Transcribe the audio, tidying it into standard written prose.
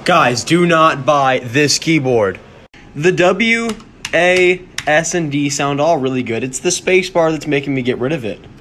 Guys, do not buy this keyboard. The W, A, S, and D sound all really good. It's the space bar that's making me get rid of it.